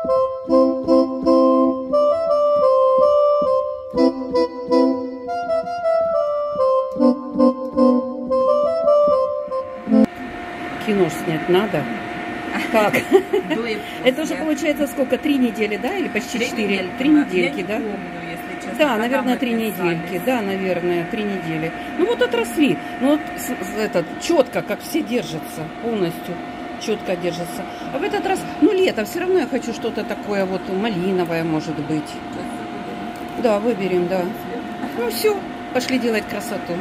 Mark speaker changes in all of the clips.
Speaker 1: Кино снять надо. Как? Это уже получается сколько? 3 недели, да? Или почти 4? 3 недельки, да? Да, наверное, 3 недельки. Да, наверное, 3 недели. Ну вот отросли. Ну вот этот четко, как все держатся, полностью четко держатся. А в этот раз, ну лето, все равно я хочу что-то такое вот малиновое, может быть. Да, выберем, да. Ну все, пошли делать красоту.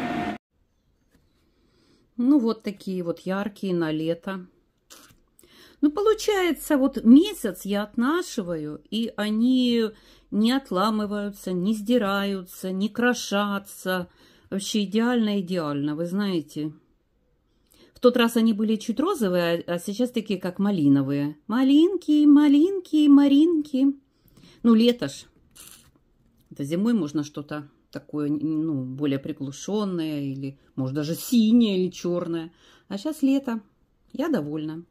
Speaker 1: Ну вот такие вот яркие на лето. Ну получается, вот месяц я отношиваю, и они не отламываются, не сдираются, не крошатся. Вообще идеально-идеально, вы знаете. В тот раз они были чуть розовые, а сейчас такие, как малиновые. Малинки, малинки, маринки. Ну, лето ж. Это зимой можно что-то такое, ну, более приглушенное, или, может, даже синее или черное. А сейчас лето. Я довольна.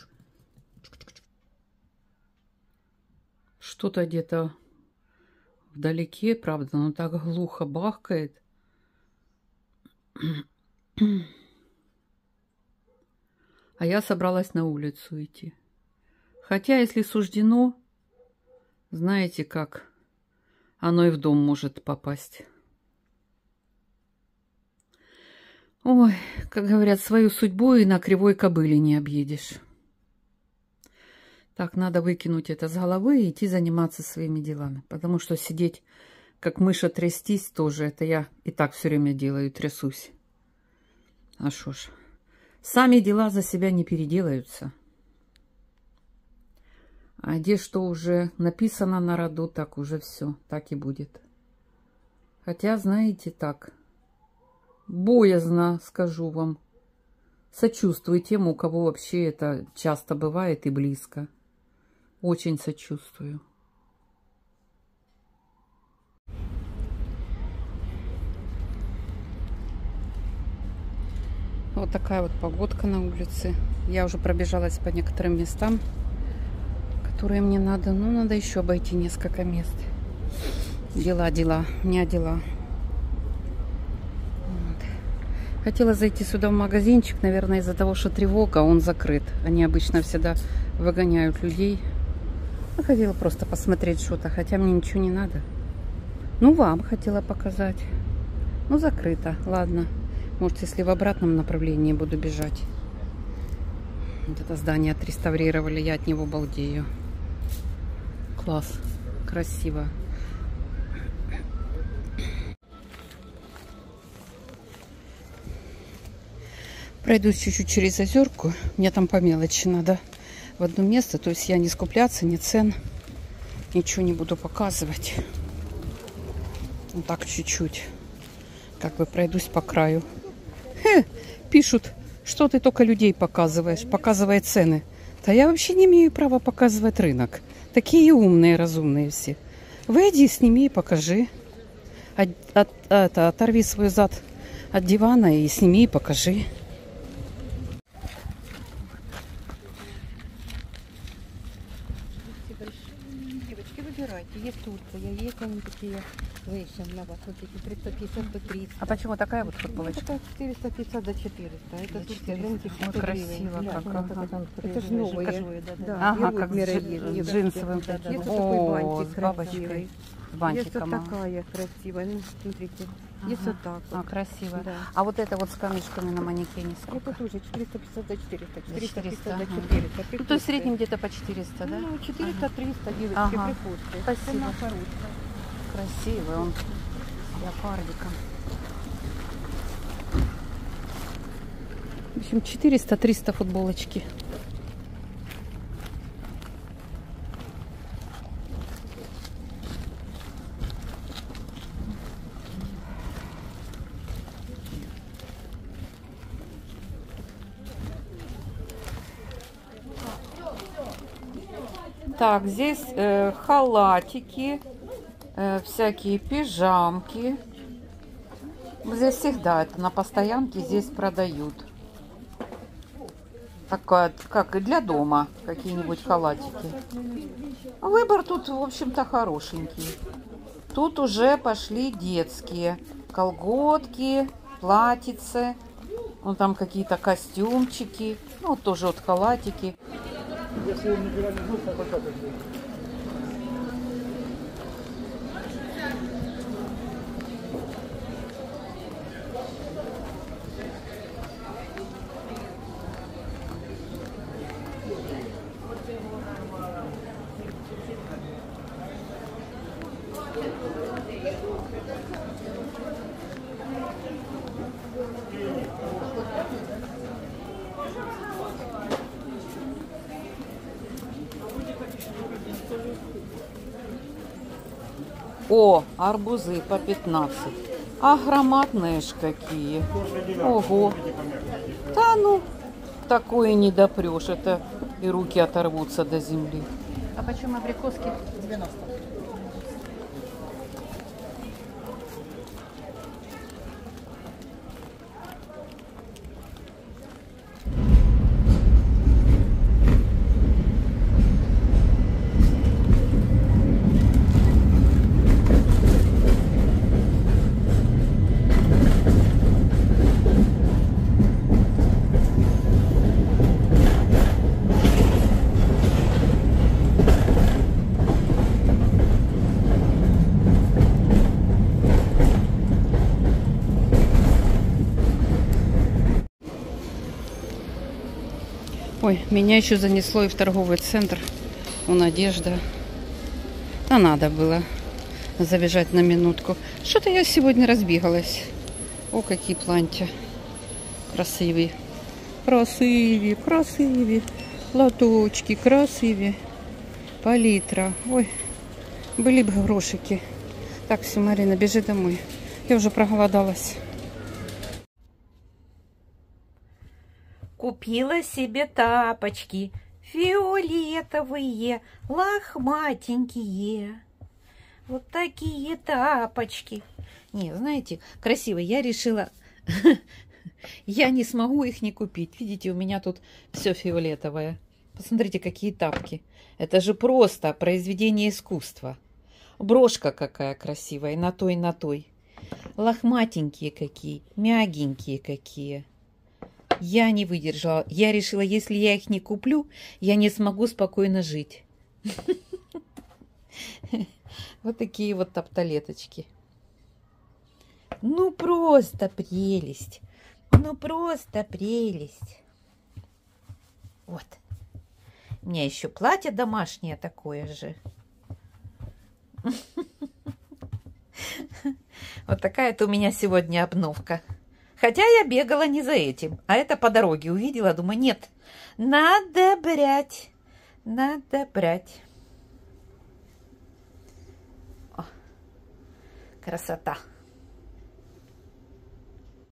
Speaker 1: Что-то где-то вдалеке, правда, но так глухо бахкает. А я собралась на улицу идти. Хотя, если суждено, знаете как, оно и в дом может попасть. Ой, как говорят, свою судьбу и на кривой кобыле не объедешь. Так, надо выкинуть это с головы и идти заниматься своими делами. Потому что сидеть, как мыша, трястись тоже, это я и так все время делаю, трясусь. А шо ж, сами дела за себя не переделаются. А где что уже написано на роду, так уже все, так и будет. Хотя, знаете, так, боязно, скажу вам, сочувствую тем, у кого вообще это часто бывает и близко. Очень сочувствую. Вот такая вот погодка на улице. Я уже пробежалась по некоторым местам, которые мне надо. Ну, надо еще обойти несколько мест. Дела, не дела. Вот. Хотела зайти сюда в магазинчик, наверное, из-за того, что тревога, он закрыт. Они обычно всегда выгоняют людей. Я хотела просто посмотреть что-то, хотя мне ничего не надо. Ну, вам хотела показать. Ну, закрыто. Ладно. Может, если в обратном направлении буду бежать. Вот это здание отреставрировали, я от него балдею. Класс. Красиво. Пройдусь чуть-чуть через озерку. Мне там по мелочи надо в одно место. То есть я не скупляться, ни цен. Ничего не буду показывать. Вот так чуть-чуть. Как бы пройдусь по краю. Пишут, что ты только людей показываешь. Показывай цены. Да я вообще не имею права показывать рынок. Такие умные, разумные все. Выйди, сними и покажи. Оторви свой зад от дивана и сними и покажи. Девочки, выбирайте. Есть Турция, есть они такие вещи на вас. Вот эти 350 до 300. А почему такая вот футболочка? Такая 450 до 400. Это Турция, знаете, красиво. Это же новые. Да, ага, как с джинсовым. Есть такой бантик красивый. Есть вот такая красивая. Ну, смотрите. Есть вот так вот. Красиво. Да. А вот это вот с камешками на манекене сколько? Это тоже 450 до 400. 450 до 400. Ну, то есть в среднем где-то по 400, да? Ну, 400-300, девочки, приходите. Спасибо. Красивый он. Леопардиком. В общем, 400-300 футболочки. Так, здесь халатики, всякие пижамки. Здесь всегда это на постоянке здесь продают.
Speaker 2: Такая, как и для дома, какие-нибудь халатики. Выбор тут, в общем-то, хорошенький. Тут уже пошли детские колготки, платьицы. Вон там какие-то костюмчики. Ну, тоже вот халатики. О, арбузы по 15. А громадные ж какие. Ого. Да ну, такое не допрешь. Это и руки оторвутся до земли.
Speaker 1: А почем абрикоски?
Speaker 3: 90.
Speaker 1: Ой, меня еще занесло и в торговый центр. У Надежда. А надо было забежать на минутку. Что-то я сегодня разбегалась. О, какие плантья. Красивые. Красивые, красивые. Лоточки красивые. Палитра. Ой, были бы грошики. Так, все, Марина, бежи домой. Я уже проголодалась.
Speaker 2: Купила себе тапочки фиолетовые, лохматенькие. Вот такие тапочки. Не, знаете, красивые. Я решила, я не смогу их не купить. Видите, у меня тут все фиолетовое. Посмотрите, какие тапки. Это же просто произведение искусства. Брошка какая красивая, на той, на той. Лохматенькие какие, мягенькие какие. Я не выдержала. Я решила, если я их не куплю, я не смогу спокойно жить. Вот такие вот топталеточки. Ну, просто прелесть. Ну, просто прелесть. Вот. У меня еще платье домашнее такое же. Вот такая-то у меня сегодня обновка. Хотя я бегала не за этим, а это по дороге увидела, думаю, нет, надо брать, надо брать. О, красота.